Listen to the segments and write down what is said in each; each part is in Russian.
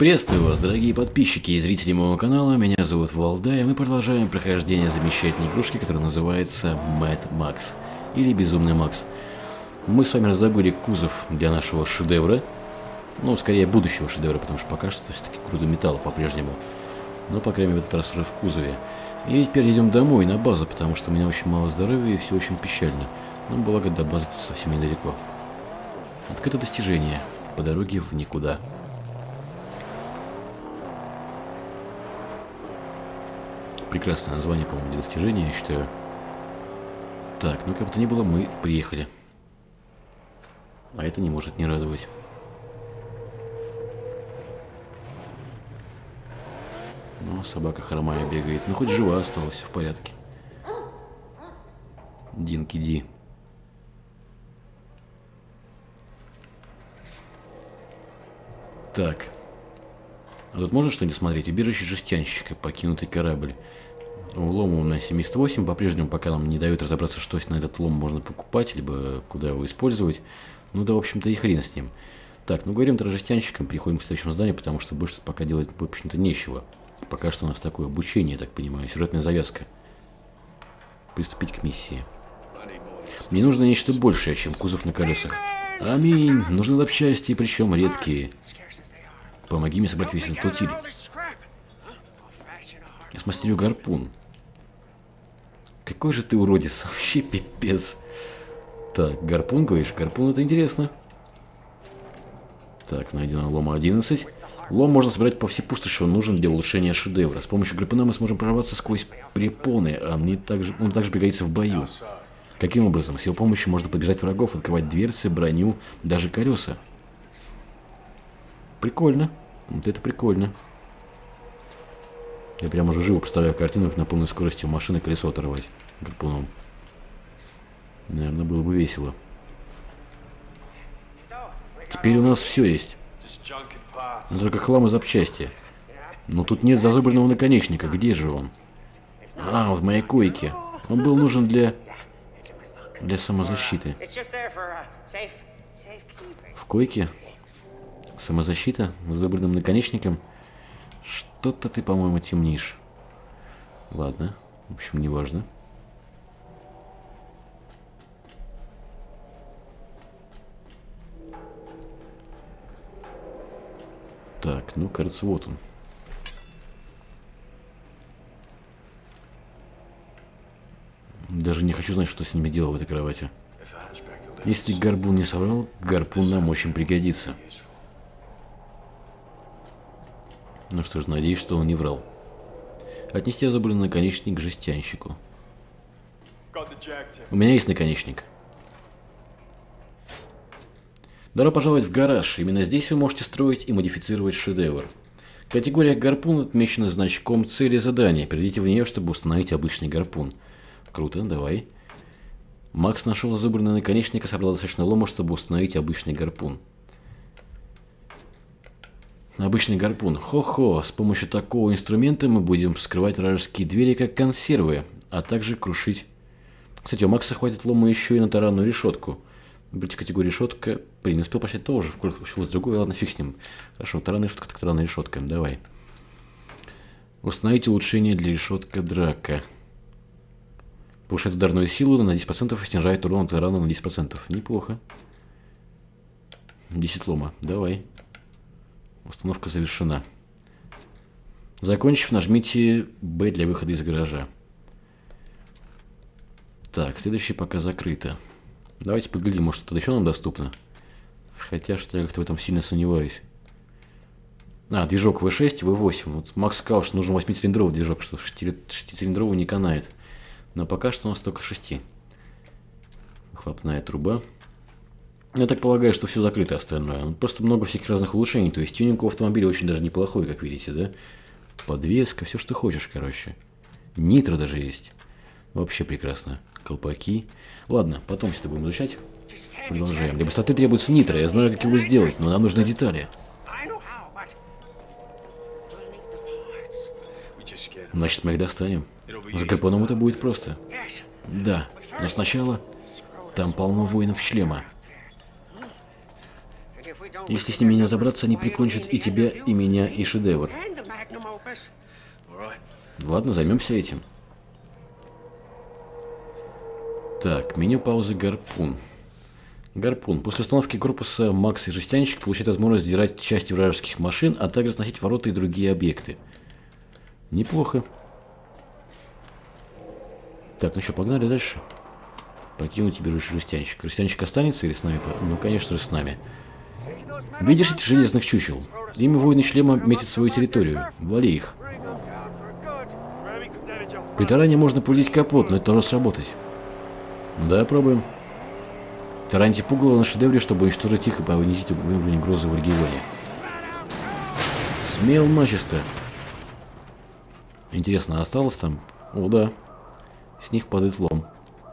Приветствую вас, дорогие подписчики и зрители моего канала. Меня зовут Валдай, и мы продолжаем прохождение замечательной игрушки, которая называется Mad Max, или Безумный Макс. Мы с вами раздобыли кузов для нашего шедевра, ну, скорее, будущего шедевра, потому что пока что все-таки груда металла по-прежнему. Но, по крайней мере, в этот раз уже в кузове. И теперь идем домой, на базу, потому что у меня очень мало здоровья и все очень печально. Но, благо, до базы тут совсем недалеко. Открыто достижение. По дороге в никуда. Прекрасное название, по-моему, для достижения, я считаю. Так, ну как бы то ни было, мы приехали. А это не может не радовать. Ну, собака хромая бегает. Ну, хоть жива осталась, в порядке. Динки Ди. Так. А тут можно что-нибудь смотреть? Убежище жестянщика, покинутый корабль. Лом у нас 78, по-прежнему пока нам не дают разобраться, что на этот лом можно покупать, либо куда его использовать. Ну да, в общем-то, и хрен с ним. Так, ну говорим-то жестянщиком, переходим к следующему зданию, потому что больше пока делать, в общем-то, нечего. Пока что у нас такое обучение, я так понимаю, сюжетная завязка. Приступить к миссии. Мне нужно нечто большее, чем кузов на колесах. Аминь, нужны запчасти, причем редкие. Помоги мне собрать весь этот утиль. Я смастерю гарпун. Какой же ты уродец, вообще пипец. Так, гарпун, говоришь? Гарпун, это интересно. Так, найдено лома 11. Лом можно собирать по всей пустоши, он нужен для улучшения шедевра. С помощью гарпуна мы сможем прорваться сквозь препоны, а он также пригодится в бою. Каким образом? С его помощью можно побежать врагов, открывать дверцы, броню, даже колеса. Прикольно. Вот это прикольно. Я прям уже живо представляю картину, как на полной скорости у машины колесо оторвать гарпуном. Наверное, было бы весело. Теперь у нас все есть. Но только хлам и запчасти. Но тут нет зазубренного наконечника. Где же он? А, в моей койке. Он был нужен для самозащиты. В койке? Самозащита с зазубренным наконечником? Что-то ты, по-моему, темнишь. Ладно. В общем, неважно. Так, ну, кажется, вот он. Даже не хочу знать, что с ними делал в этой кровати. Если гарпун не соврал, гарпун нам очень пригодится. Ну что ж, надеюсь, что он не врал. Отнести озабранный наконечник к жестянщику. У меня есть наконечник. Добро пожаловать в гараж. Именно здесь вы можете строить и модифицировать шедевр. Категория гарпун отмечена значком цели задания. Перейдите в нее, чтобы установить обычный гарпун. Круто, давай. Макс нашел зазубренный наконечник и собрал достаточно лома, чтобы установить обычный гарпун. Обычный гарпун. Хо-хо. С помощью такого инструмента мы будем вскрывать вражеские двери, как консервы, а также крушить. Кстати, у Макса хватит лома еще и на таранную решетку. Выберите категорию решетка. Блин, не успел почитать тоже. Включилось другое. Ладно, фиг с ним. Хорошо, таранная решетка, так таранная решетка. Давай. Установить улучшение для решетка драка. Повышает ударную силу на 10% и снижает урон от тарана на 10%. Неплохо. 10 лома. Давай. Установка завершена. Закончив, нажмите B для выхода из гаража. Так, следующее пока закрыто. Давайте поглядим, может что-то еще нам доступно. Хотя, что я как-то в этом сильно сомневаюсь. А, движок V6, V8. Вот Макс сказал, что нужен 8-цилиндровый движок, что 6-цилиндровый не канает. Но пока что у нас только 6. Выхлопная труба. Я так полагаю, что все закрыто остальное. Просто много всяких разных улучшений. То есть тюнинг у автомобиля очень даже неплохой, как видите, да? Подвеска, все, что хочешь, короче. Нитро даже есть. Вообще прекрасно. Колпаки. Ладно, потом с тобой будем изучать. Продолжаем. Для быстроты требуется нитро. Я знаю, как его сделать, но нам нужны детали. Значит, мы их достанем. С гарпуном это будет просто. Да, но сначала там полно воинов шлема. Если с ними не разобраться, они прикончат и тебя, и меня, и шедевр. Ладно, займемся этим. Так, меню паузы гарпун. Гарпун. После установки корпуса Макс и жестянщик получает возможность сдирать части вражеских машин, а также сносить ворота и другие объекты. Неплохо. Так, ну что, погнали дальше. Покинуть тебе жестянщик. Жестянщик останется или с нами? Ну, конечно же, с нами. Видишь этих железных чучел? Ими воины шлема метят свою территорию. Вали их. При тарании можно пулить капот, но это должно сработать. Ну да, пробуем. Тараньте пугало на шедевре, чтобы уничтожить их и понизить уровень угрозы в регионе. Смел начисто. Интересно, осталось там? О, да. С них падает лом.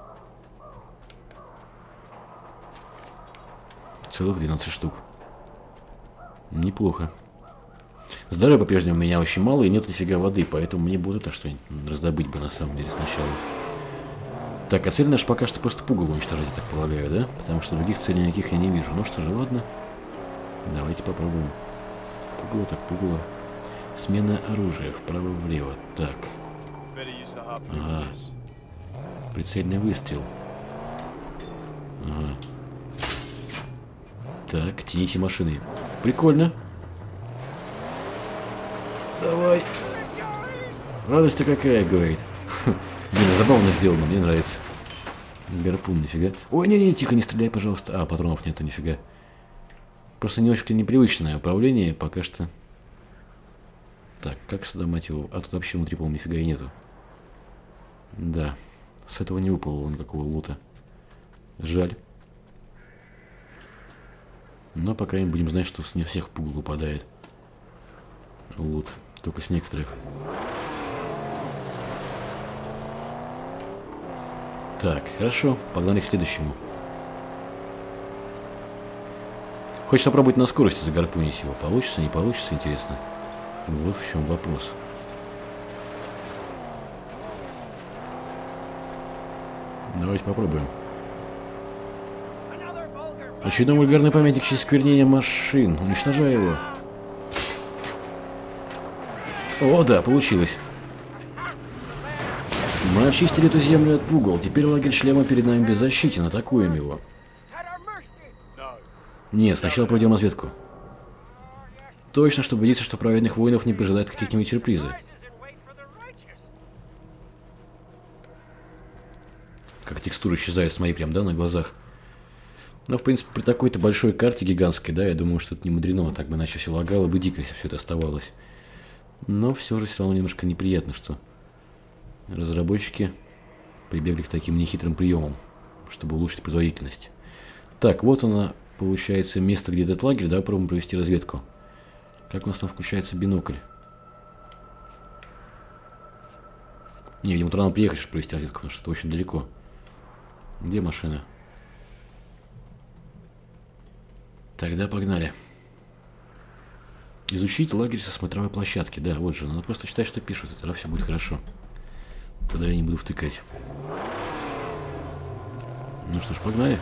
Целых 12 штук. Неплохо. Здоровья по-прежнему у меня очень мало и нет дофига воды, поэтому мне будет это что-нибудь раздобыть бы на самом деле сначала. Так, а цель наша пока что просто пугало уничтожать, я так полагаю, да? Потому что других целей никаких я не вижу. Ну что же, ладно. Давайте попробуем. Пугало так пугало. Смена оружия вправо-влево. Так. Ага. Прицельный выстрел. Ага. Так, тяните машины. Прикольно. Давай. Радость-то какая, говорит. Блин, забавно сделано, мне нравится. Гарпун, нифига. Ой, не-не, тихо, не стреляй, пожалуйста. А, патронов нету, нифига. Просто не очень непривычное управление пока что. Так, как сюда, мать его? А тут вообще внутри, по-моему, нифига и нету. Да, с этого не выпало никакого лута. Жаль. Но, по крайней мере, будем знать, что с не всех пугал выпадает лут. Только с некоторых. Так, хорошо. Погнали к следующему. Хочешь попробовать на скорости загарпунить его? Получится, не получится, интересно. Вот в чем вопрос. Давайте попробуем. Очередной вульгарный памятник сквернения машин. Уничтожай его. О, да, получилось. Мы очистили эту землю от пугал. Теперь лагерь шлема перед нами беззащитен. Атакуем его. Нет, сначала пройдем разведку. Точно, чтобы убедиться, что праведных воинов не поджидают каких-нибудь сюрпризы. Как текстура исчезает, смотри, прям, да, на глазах. Но, в принципе, при такой-то большой карте гигантской, да, я думаю, что это не мудрено. Так бы иначе все лагало бы дико, если все это оставалось. Но все же все равно немножко неприятно, что разработчики прибегли к таким нехитрым приемам, чтобы улучшить производительность. Так, вот она, получается, место, где этот лагерь. Давай попробуем провести разведку. Как у нас там включается бинокль? Не, видимо, рано приехать, чтобы провести разведку, потому что это очень далеко. Где машина? Тогда погнали. Изучить лагерь со смотровой площадки. Да, вот же. Надо просто читать, что пишут, и тогда все будет хорошо. Тогда я не буду втыкать. Ну что ж, погнали.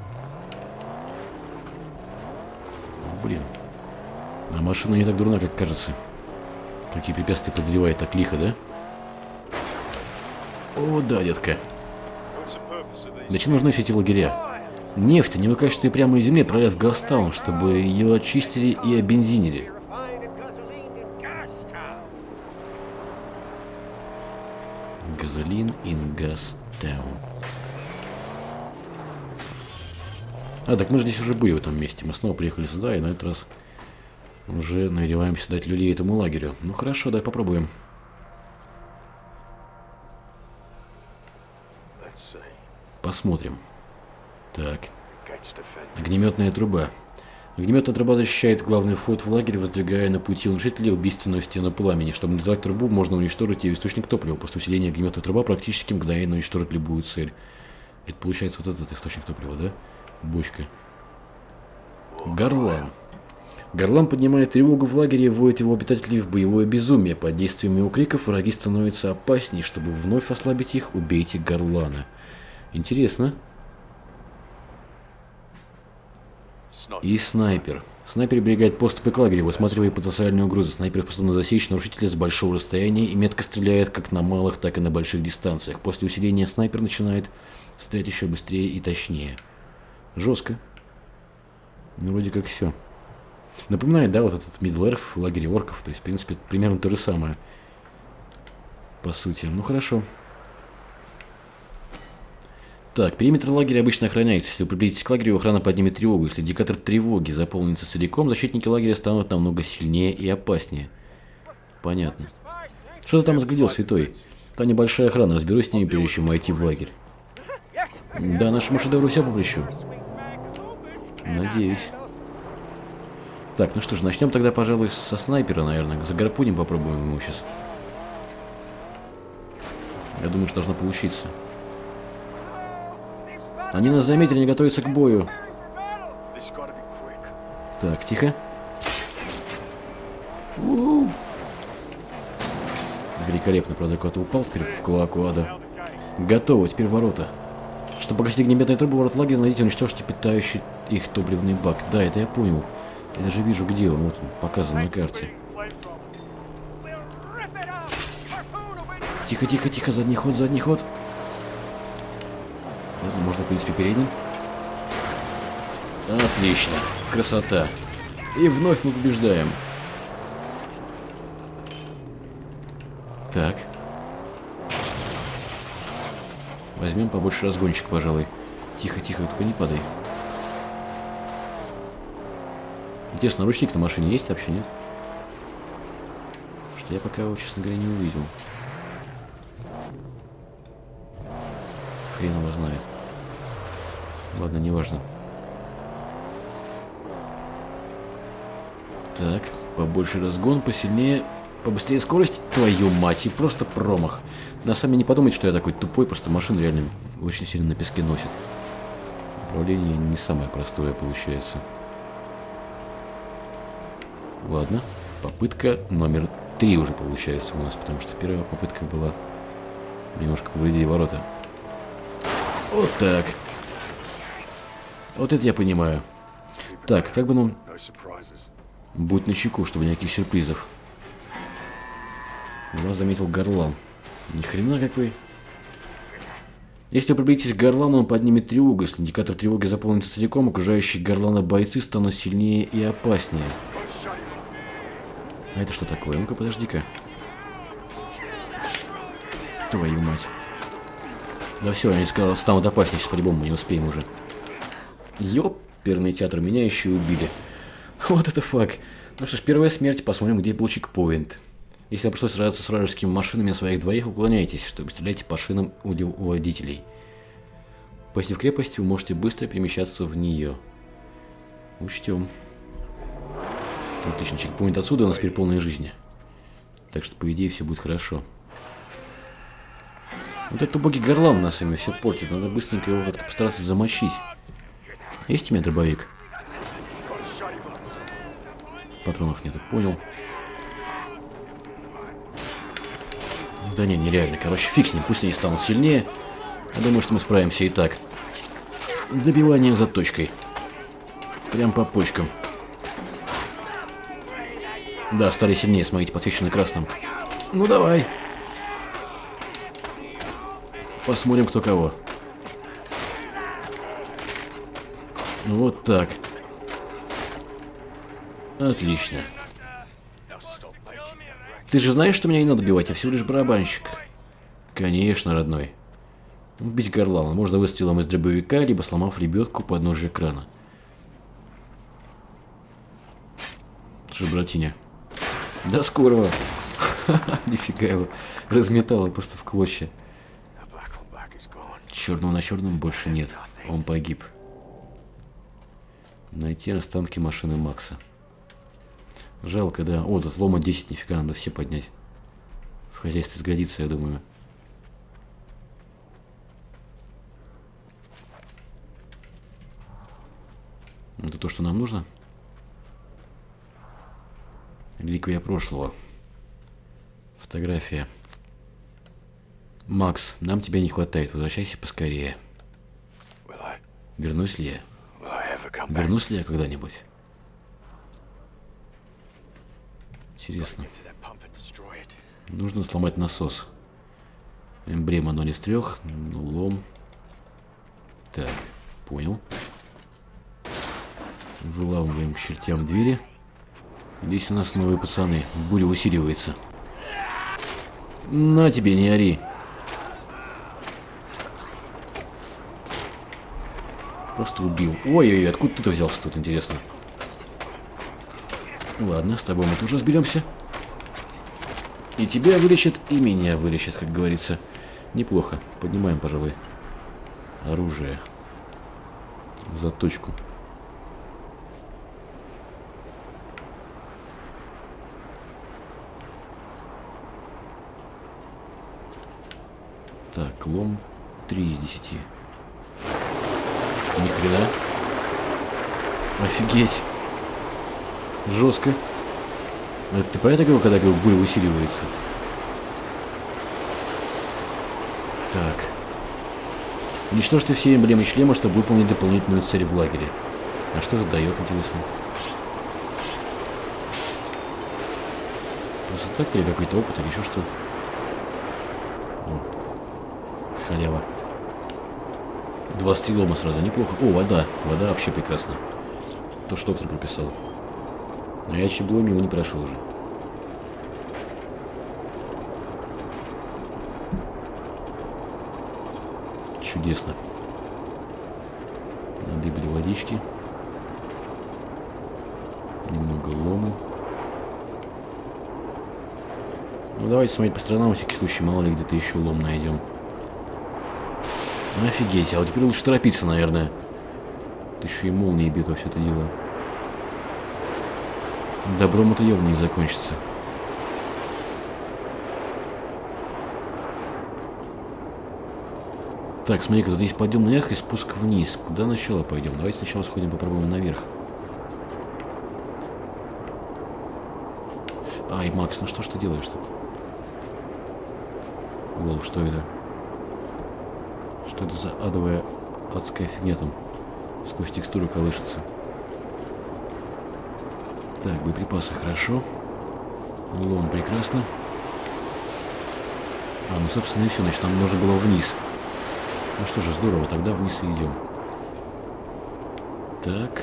Блин. А машина не так дурна, как кажется. Какие препятствия преодолевает так лихо, да? О, да, детка. Зачем нужны все эти лагеря? Нефть они выкачивают прямо из земли, отправляют в Гастаун, чтобы ее очистили и обензинили. Газолин in Gastown. А, так мы же здесь уже были в этом месте. Мы снова приехали сюда и на этот раз уже намереваемся дать люлей этому лагерю. Ну хорошо, давай попробуем. Посмотрим. Так. Огнеметная труба. Огнеметная труба защищает главный вход в лагерь, воздвигая на пути уничтожителей убийственную стену пламени. Чтобы назвать трубу, можно уничтожить ее источник топлива. После усиления огнеметная труба практически мгновенно уничтожит любую цель. Это получается вот этот источник топлива, да? Бочка. Горлан. Горлан поднимает тревогу в лагере и вводит его обитателей в боевое безумие. Под действием его криков враги становятся опаснее. Чтобы вновь ослабить их, убейте Горлана. Интересно. И снайпер. Снайпер берегает поступы к лагерю, высматривая потенциальную угрозу. Снайпер способен засечь нарушителя с большого расстояния и метко стреляет как на малых, так и на больших дистанциях. После усиления снайпер начинает стрелять еще быстрее и точнее. Жестко. Ну, вроде как все. Напоминает, да, вот этот Middle-earth в лагере орков. То есть, в принципе, примерно то же самое. По сути. Ну, хорошо. Так, периметр лагеря обычно охраняется. Если вы приблизитесь к лагерю, охрана поднимет тревогу. Если индикатор тревоги заполнится целиком, защитники лагеря станут намного сильнее и опаснее. Понятно. Что ты там разглядел, святой? Там небольшая охрана, разберусь с ними, прежде чем войти в лагерь. Да, нашему шедевру все по плечу. Надеюсь. Так, ну что ж, начнем тогда, пожалуй, со снайпера, наверное. Загарпуним, попробуем ему сейчас. Я думаю, что должно получиться. Они нас заметили, не готовятся к бою. Так, тихо. Великолепно, правда, куда-то упал теперь в клоаку ада. Готово, теперь ворота. Чтобы погасить огнеметные трубы, ворот лагеря, найдите, уничтожьте питающий их топливный бак. Да, это я понял. Я даже вижу, где он. Вот он, показан на карте. Тихо, тихо, тихо, задний ход, задний ход. Ладно, можно, в принципе, передним. Отлично. Красота. И вновь мы побеждаем. Так. Возьмем побольше разгончик, пожалуй. Тихо, тихо, только не падай. Интересно, ручник на машине есть вообще, нет? Что я пока его, честно говоря, не увидел. Хрен его знает. Ладно, неважно. Так, побольше разгон, посильнее, побыстрее скорость. Твою мать, и просто промах. На самом деле не подумайте, что я такой тупой, просто машина реально очень сильно на песке носит. Управление не самое простое получается. Ладно, попытка номер 3 уже получается у нас, потому что первая попытка была немножко повредить ворота. Вот так. Вот это я понимаю. Так, как бы нам будет начеку, чтобы никаких сюрпризов. Вас заметил горлан. Ни хрена какой. Если вы приблизитесь к горлану, он поднимет тревогу. Если индикатор тревоги заполнится целиком, окружающие горлана бойцы станут сильнее и опаснее. А это что такое? Ну-ка, подожди-ка. Твою мать. Да все, они станут опаснее, сейчас по-любому мы не успеем уже. Ёперный театр, меня еще и убили. Вот это факт. Ну что ж, первая смерть, посмотрим, где был чекпоинт. Если вам пришлось сражаться с вражескими машинами на своих двоих, уклоняйтесь, чтобы стрелять по шинам у водителей. Посетив крепость, вы можете быстро перемещаться в нее. Учтем. Отлично, чекпоинт отсюда, у нас теперь полная жизнь. Так что, по идее, все будет хорошо. Вот этот убогий горлан нас ими все портит. Надо быстренько его как-то постараться замочить. Есть у меня дробовик? Патронов нету, понял. Да не, нереально. Короче, фиг с ним, пусть они станут сильнее. Я думаю, что мы справимся и так. Добиванием заточкой. Прям по почкам. Да, стали сильнее, смотрите, подсвечены красным. Ну давай. Посмотрим, кто кого. Вот так. Отлично. Ты же знаешь, что меня не надо убивать, я всего лишь барабанщик. Конечно, родной. Убить горлана можно выстрелом из дробовика, либо сломав лебедку под подножия крана. Что, братиня? До скорого. Нифига его. Разметало просто в клочья. Черного на черном больше нет. Он погиб. Найти останки машины Макса. Жалко, да. О, тут лома 10, нифига, надо все поднять. В хозяйстве сгодится, я думаю. Это то, что нам нужно? Реликвия прошлого. Фотография. Макс, нам тебя не хватает. Возвращайся поскорее. Вернусь ли я? Вернусь ли я когда-нибудь? Интересно. Нужно сломать насос. Эмблема 0 из 3. Лом. Так, понял. Выламываем к чертям двери. Здесь у нас новые пацаны. Буря усиливается. На тебе, не ори. Просто убил. Ой-ой-ой, откуда ты-то взялся тут, интересно? Ладно, с тобой мы тоже разберемся. И тебя вылечат, и меня вылечат, как говорится. Неплохо. Поднимаем, пожалуй, оружие. Заточку. Так, лом 3 из 10. Ни хрена. Офигеть. Жестко. Это ты про это говорил, когда буря усиливается? Так. Уничтожьте все эмблемы шлема, чтобы выполнить дополнительную цель в лагере. А что это дает, интересно? Просто так или какой-то опыт, или еще что? О, халява. 23 лома сразу, неплохо. О, вода. Вода вообще прекрасно. То, что доктор прописал. А я чебло мимо не прошел уже. Чудесно. Надыбали водички. Немного лому. Ну давайте смотреть по сторонам, на всякий случай, мало ли где-то еще лом найдем. Офигеть, а вот теперь лучше торопиться, наверное. Тут еще и молнии бьют во все это дело. Добром это явно не закончится. Так, смотри-ка, тут есть подъем наверх и спуск вниз. Куда сначала пойдем? Давайте сначала сходим, попробуем наверх. Ай, Макс, ну что ж ты делаешь-то? Лол, что это? Что это за адовая, адская фигня там? Сквозь текстуру колышется. Так, боеприпасы хорошо. Лом прекрасно. А, ну, собственно, и все. Значит, нам нужно было вниз. Ну что же, здорово. Тогда вниз и идем. Так.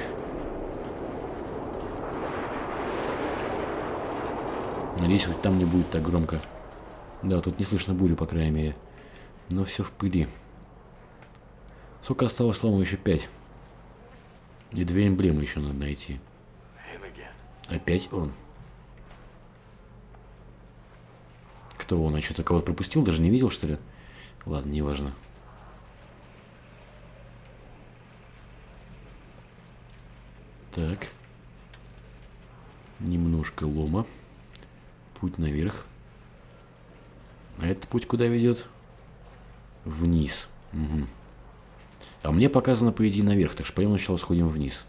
Надеюсь, хоть там не будет так громко. Да, тут не слышно бурю, по крайней мере. Но все в пыли. Сколько осталось слома? Еще 5. И 2 эмблемы еще надо найти. Опять он. Кто он? А что-то кого-то пропустил? Даже не видел, что ли? Ладно, неважно. Так. Немножко лома. Путь наверх. А этот путь куда ведет? Вниз. Угу. А мне показано, по идее, наверх. Так что пойдем сначала сходим вниз.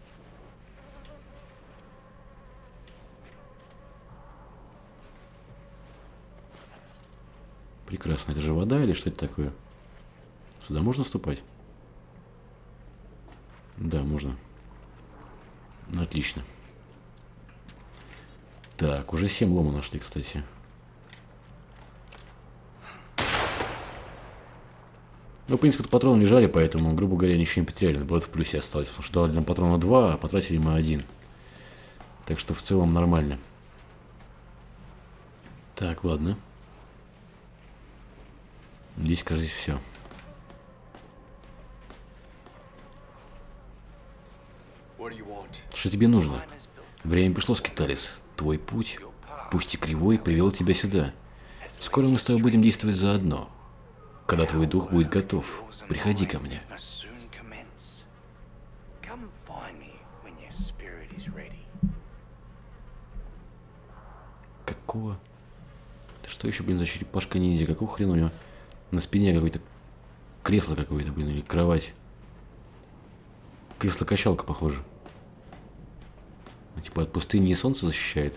Прекрасно. Это же вода или что это такое? Сюда можно ступать? Да, можно. Отлично. Так, уже 7 лома нашли, кстати. Ну, в принципе, патроны лежали, поэтому, грубо говоря, ничего не потеряли. Наоборот, в плюсе осталось. Потому что дали нам патрона 2, а потратили мы 1. Так что в целом нормально. Так, ладно. Здесь, кажется, все. Что тебе нужно? Время пришло, Скиталис. Твой путь, пусть и кривой, привел тебя сюда. Скоро мы с тобой будем действовать заодно. Когда твой дух будет готов, приходи ко мне. Какого? Ты что еще, блин, за черепашка-ниндзя? Какого хрена у него на спине какое-то кресло какое-то, блин, или кровать? Кресло-качалка, похоже. Типа от пустыни и солнца защищает.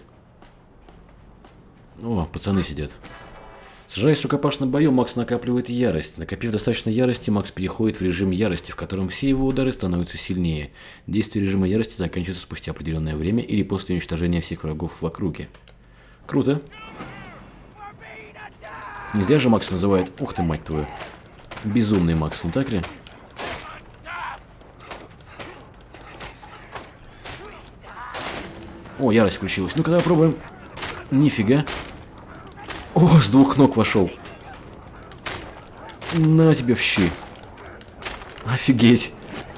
О, пацаны сидят. Сражаясь в рукопашном бою, Макс накапливает ярость. Накопив достаточно ярости, Макс переходит в режим ярости, в котором все его удары становятся сильнее. Действие режима ярости заканчивается спустя определенное время или после уничтожения всех врагов в округе. Круто. Не зря же Макс называет... Ух ты, мать твою. Безумный Макс, не так ли? О, ярость включилась. Ну-ка, давай пробуем. Нифига. О, с двух ног вошел. На тебе в щи. Офигеть.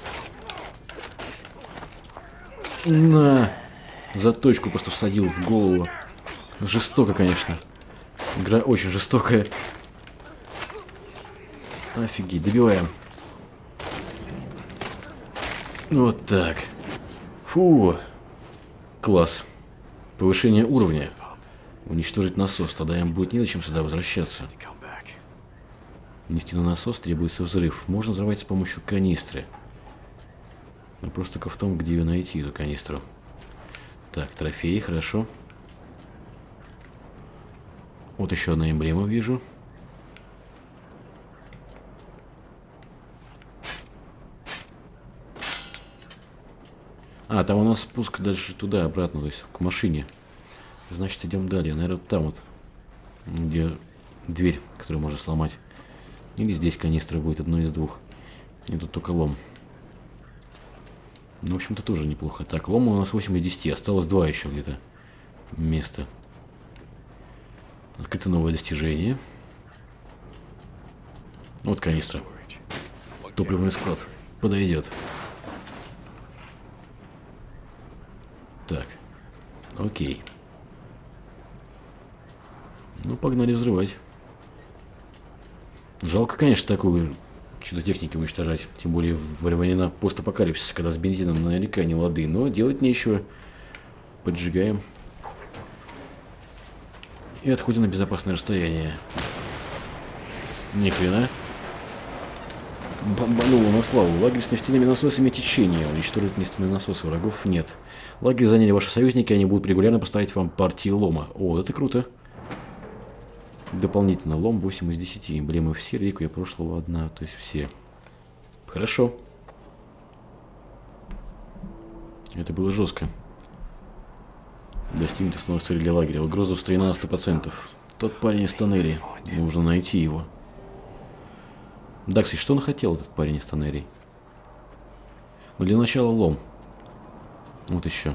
На. Заточку просто всадил в голову. Жестоко, конечно. Игра очень жестокая. Офигеть, добиваем. Вот так. Фу. Класс. Повышение уровня. Уничтожить насос, тогда им будет не зачем сюда возвращаться. Нефтяной насос, требуется взрыв. Можно взрывать с помощью канистры. Вопрос только в том, где ее найти, эту канистру. Так, трофеи, хорошо. Вот еще одна эмблема вижу. А, там у нас спуск дальше туда, обратно, то есть к машине. Значит, идем далее. Наверное, там вот, где дверь, которую можно сломать. Или здесь канистра будет, одно из двух. И тут только лом. Ну, в общем-то, тоже неплохо. Так, лома у нас 8 из 10. Осталось 2 еще где-то места. Открыто новое достижение. Вот канистра. Топливный склад. Подойдет. Так. Окей. Ну, погнали взрывать. Жалко, конечно, такую чудо техники уничтожать. Тем более в времена постапокалипсиса, когда с бензином наверняка не лады. Но делать нечего. Поджигаем. И отходим на безопасное расстояние. Ни хрена. Бомбануло на славу. Лагерь с нефтяными насосами течения. Уничтожить нефтяные насосы. Врагов нет. Лагерь заняли ваши союзники. Они будут регулярно поставить вам партии лома. О, это круто. Дополнительно лом 8 из 10. Эмблемы все. Реликвия прошлого одна. То есть все. Хорошо. Это было жестко. Достигнуть основных целей для лагеря. Угроза устранена на 100%. Тот парень из тоннелей. Нужно найти его. Да, кстати, что он хотел, этот парень из тоннелей? Ну, для начала лом. Вот еще.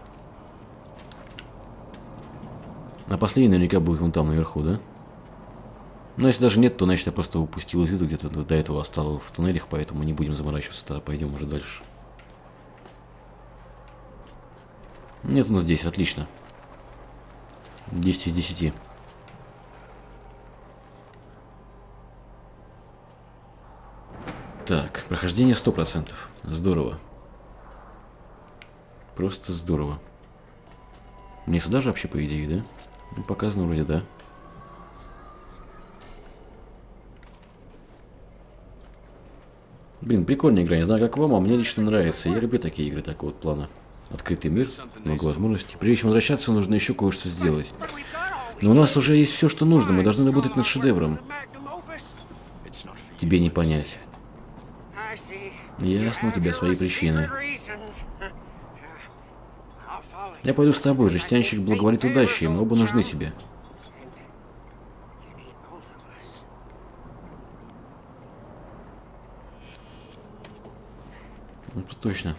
А последний наверняка будет вон там наверху, да? Но если даже нет, то, значит, я просто упустил из виду, где-то до этого осталось в тоннелях, поэтому не будем заморачиваться, тогда пойдем уже дальше. Нет, у нас здесь, отлично. 10 из 10. Так, прохождение 100%. Здорово. Просто здорово. Мне сюда же вообще, по идее, да? Ну, показано вроде, да. Блин, прикольная игра, не знаю, как вам, а мне лично нравится. Я люблю такие игры такого вот плана. Открытый мир, много возможностей. Прежде чем возвращаться, нужно еще кое-что сделать. Но у нас уже есть все, что нужно. Мы должны работать над шедевром. Тебе не понять. Ясно, у тебя свои причины. Я пойду с тобой. Жестянщик благоволит удачи. Мы оба нужны тебе. Это точно.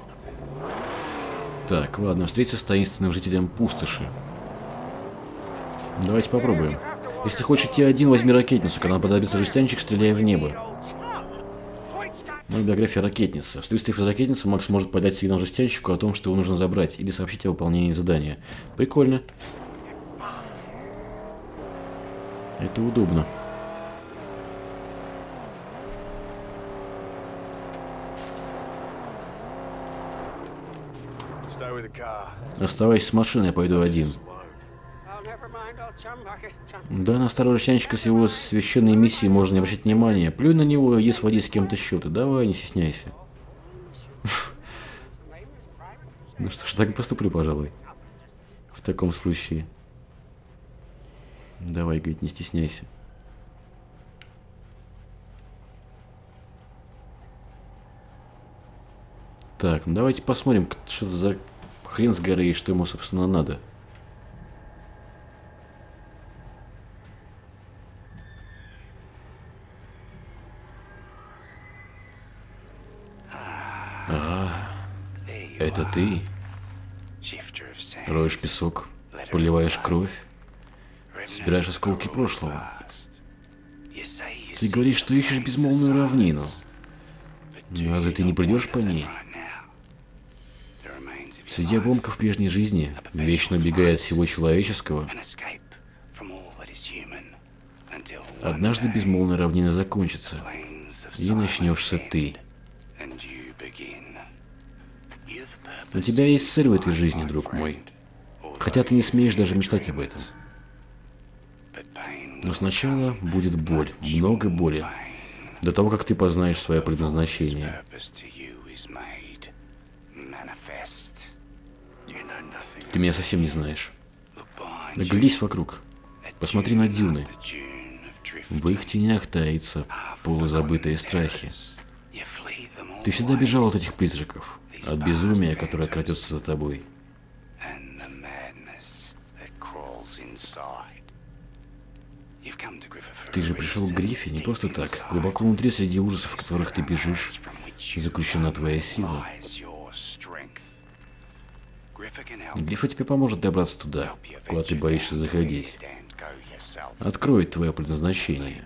Так, ладно, встретиться с таинственным жителем пустоши. Давайте попробуем. Если хочешь идти один, возьми ракетницу. Когда понадобится жестянщик, стреляй в небо. Ну, биография ракетницы. Встретив ракетницу, Макс может подать сигнал жестянщику о том, что его нужно забрать, или сообщить о выполнении задания. Прикольно. Это удобно. Оставайся с машиной, я пойду один. Да, на старого жестянщика с его священной миссией можно не обращать внимания. Плюй на него, иди своди с кем-то счеты. Давай, не стесняйся. Ну что ж, так и поступлю, пожалуй. В таком случае. Давай, говорит, не стесняйся. Так, ну давайте посмотрим, что это за хрен с горы и что ему, собственно, надо. А, это ты? Роешь песок, поливаешь кровь, собираешь осколки прошлого. Ты говоришь, что ищешь безмолвную равнину. Но разве ты не придешь по ней? Среди обломков прежней жизни, вечно убегая от всего человеческого, однажды безмолвная равнина закончится, и начнешься ты. У тебя есть цель в этой жизни, друг мой. Хотя ты не смеешь даже мечтать об этом. Но сначала будет боль, много боли, до того, как ты познаешь свое предназначение. Ты меня совсем не знаешь. Оглянись вокруг. Посмотри на дюны. В их тенях таятся полузабытые страхи. Ты всегда бежал от этих призраков, от безумия, которое крадется за тобой. Ты же пришел к Грифе не просто так. Глубоко внутри, среди ужасов, в которых ты бежишь, заключена твоя сила. Грифа тебе поможет добраться туда, куда ты боишься заходить. Откроет твое предназначение.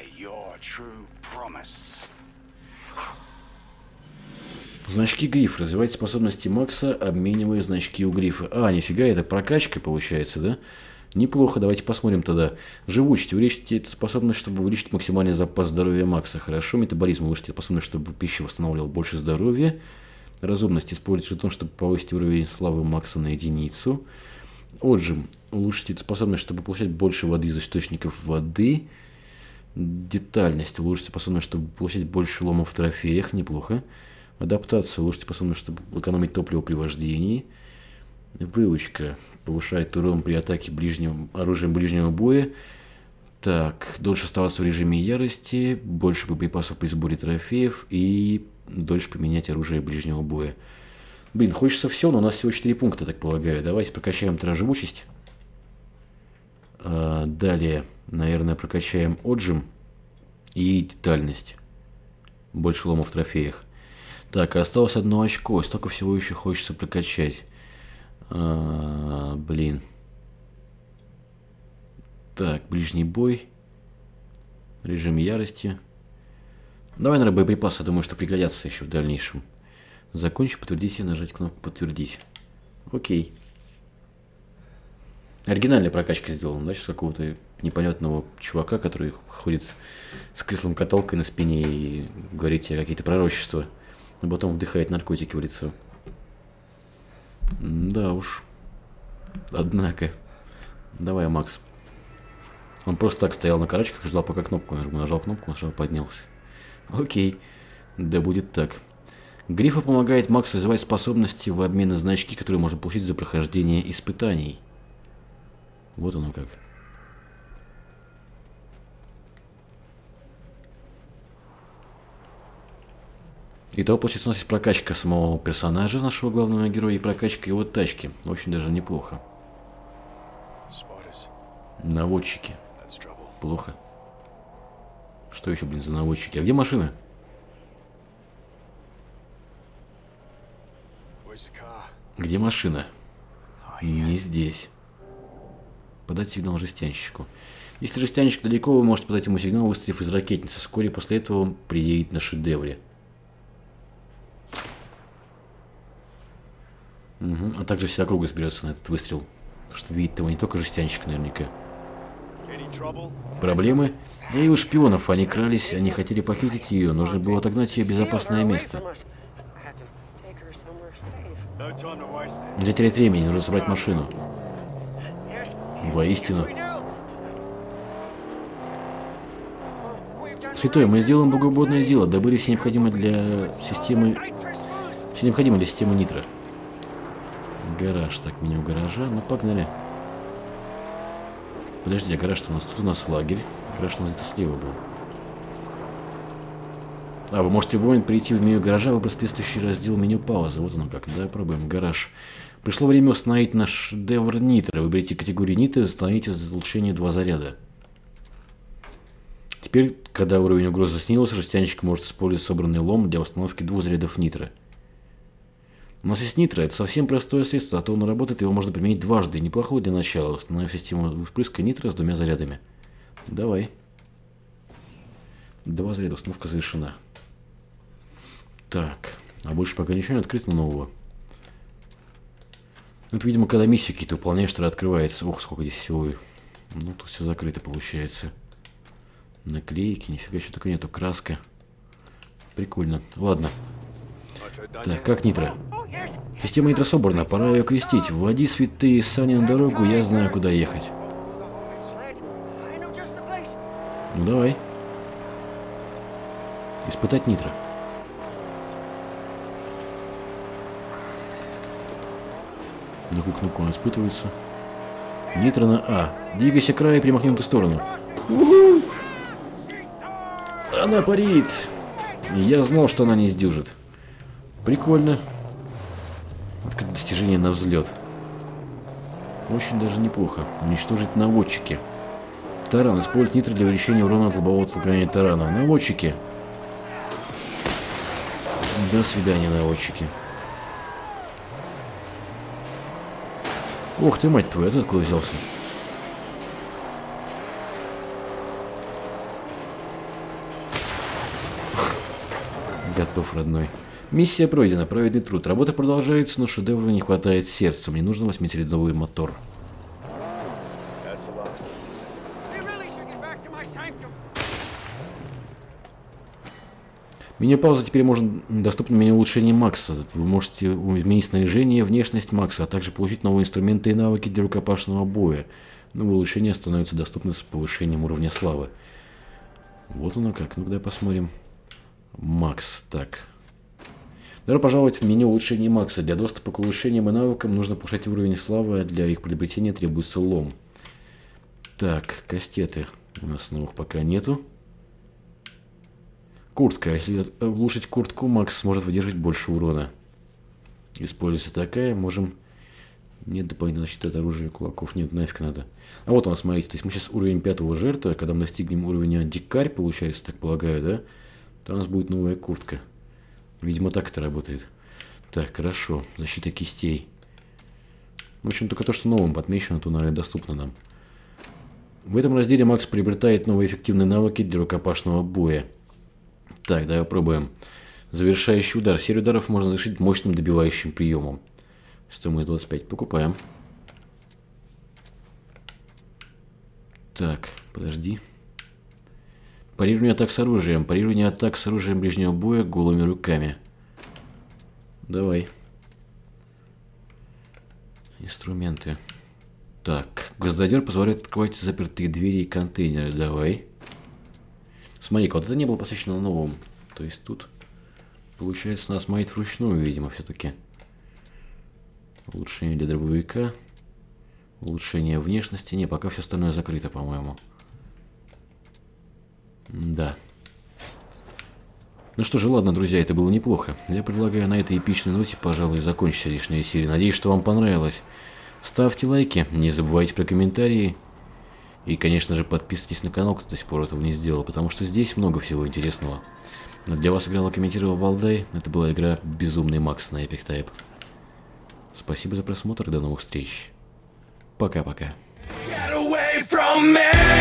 Значки Гриф. Развивать способности Макса, обменивая значки у Грифа. А, нифига, это прокачка получается, да? Неплохо, давайте посмотрим тогда. Живучесть. Увеличьте эту способность, чтобы увеличить максимальный запас здоровья Макса. Хорошо. Метаболизм. Увеличьте способность, чтобы пища восстанавливала больше здоровья. Разумность. Используйте жетон, чтобы повысить уровень славы Макса на единицу. Отжим. Улучшите способность, чтобы получать больше воды из источников воды. Детальность. Улучшите способность, чтобы получать больше лома в трофеях. Неплохо. Адаптация. Улучшите способность, чтобы экономить топливо при вождении. Выучка. Повышает урон при атаке оружием ближнего боя. Так. Дольше оставаться в режиме ярости. Больше боеприпасов при сборе трофеев. И дольше применять оружие ближнего боя. Блин, хочется все, но у нас всего 4 пункта, так полагаю. Давайте прокачаем живучесть. Далее, наверное, прокачаем отжим и детальность. Больше лома в трофеях. Так, осталось одно очко. Столько всего еще хочется прокачать. Блин. Так, ближний бой. Режим ярости. Давай, наверное, боеприпасы. Я думаю, что пригодятся еще в дальнейшем. Закончить, подтвердить и нажать кнопку «Подтвердить». Окей. Оригинальная прокачка сделана, да, сейчас какого-то непонятного чувака, который ходит с креслом-каталкой на спине и говорит тебе какие-то пророчества, а потом вдыхает наркотики в лицо. Да уж. Однако. Давай, Макс. Он просто так стоял на карачках и ждал, пока кнопку нажму. Нажал кнопку, нажал, поднялся. Окей. Да будет так. Грифа помогает Максу развивать способности в обмен на значки, которые можно получить за прохождение испытаний. Вот оно как. Итого, получается, у нас есть прокачка самого персонажа, нашего главного героя, и прокачка его тачки. Очень даже неплохо. Наводчики. Плохо. Что еще, блин, за наводчики? А где машина? Где машина? Не здесь. Подать сигнал жестянщику. Если жестянщик далеко, вы можете подать ему сигнал, выстрелив из ракетницы. Вскоре после этого он приедет на шедевре. Угу. А также вся округа сберется на этот выстрел. Потому что видит его не только жестянщик наверняка. Проблемы? Я и у шпионов. Они крались, они хотели похитить ее. Нужно было отогнать ее в безопасное место. Нельзя терять времени, нужно собрать машину. Воистину. Святой, мы сделаем богоугодное дело. Добыли все необходимое для системы... Все необходимое для системы Нитро. Гараж. Так, меню гаража. Ну, погнали. Подожди, а гараж-то у нас тут, у нас лагерь. Гараж у нас где-то слева был. А, вы можете в любой момент прийти в меню гаража, выбрать соответствующий раздел меню паузы. Вот оно как. Да, пробуем. Гараж. Пришло время установить наш шедевр Нитро. Выберите категорию Нитро и установите за улучшение 2 заряда. Теперь, когда уровень угрозы снизился, жестянщик может использовать собранный лом для установки 2 зарядов Нитро. У нас есть нитро, это совсем простое средство, а то он работает, его можно применить дважды. Неплохое для начала. Установив систему впрыска нитро с 2 зарядами. Давай. 2 заряда, установка завершена. Так, а больше пока ничего не открыто нового. Это, видимо, когда миссии какие-то выполняешь, тогда открывается. Ох, сколько здесь всего. Ну, тут все закрыто получается. Наклейки, нифига, еще только нету. Краска. Прикольно. Ладно. Так, как нитро? Система нитро собрана, пора ее крестить. Вводи святые сани на дорогу, я знаю, куда ехать. Ну, давай. Испытать нитро. На какую кнопку он испытывается? Нитро на А. Двигайся к краю и перемахни в ту сторону. У-ху! Она парит. Я знал, что она не сдюжит. Прикольно. Открыть достижение на взлет. Очень даже неплохо. Уничтожить наводчики. Таран. Использовать нитро для увеличения урона от лобового толкания тарана. Наводчики. До свидания, наводчики. Ох ты, мать твою, ты откуда взялся? Готов, родной. Миссия пройдена, праведный труд. Работа продолжается, но шедевра не хватает сердца. Мне нужен 8-цилиндровый мотор. Меню-пауза теперь доступна меню улучшения Макса. Вы можете изменить снаряжение, внешность Макса, а также получить новые инструменты и навыки для рукопашного боя. Новые улучшения становятся доступны с повышением уровня славы. Вот оно как. Ну-ка, посмотрим. Макс. Так. Добро пожаловать в меню улучшения Макса. Для доступа к улучшениям и навыкам нужно повышать уровень славы, а для их приобретения требуется лом. Так, кастеты. У нас новых пока нету. Куртка. Если улучшить куртку, Макс сможет выдерживать больше урона. Используется такая, можем... Нет дополнительной защиты от оружия и кулаков. Нет, нафиг надо. А вот у нас, смотрите, то есть мы сейчас уровень 5-го жертва, когда мы достигнем уровня дикарь, получается, так полагаю, да? Там у нас будет новая куртка. Видимо, так это работает. Так, хорошо. Защита кистей. В общем, только то, что новым подмечено, то, наверное, доступно нам. В этом разделе Макс приобретает новые эффективные навыки для рукопашного боя. Так, давай попробуем. Завершающий удар. Серию ударов можно завершить мощным добивающим приемом. Стоимость 25. Покупаем. Так, подожди. Парирование атак с оружием. Парирование атак с оружием ближнего боя голыми руками. Давай. Инструменты. Так, гвоздодер позволяет открывать запертые двери и контейнеры. Давай. Смотри-ка, вот это не было посвящено новому. То есть тут, получается, нас мает вручную, видимо, все-таки. Улучшение для дробовика. Улучшение внешности. Не, пока все остальное закрыто, по-моему. Да. Ну что же, ладно, друзья, это было неплохо. Я предлагаю на этой эпичной ноте, пожалуй, закончить сегодняшнюю серию. Надеюсь, что вам понравилось. Ставьте лайки, не забывайте про комментарии. И, конечно же, подписывайтесь на канал, кто до сих пор этого не сделал, потому что здесь много всего интересного. Но для вас играл и комментировал Валдай. Это была игра Безумный Макс на Epic Type. Спасибо за просмотр, до новых встреч. Пока-пока.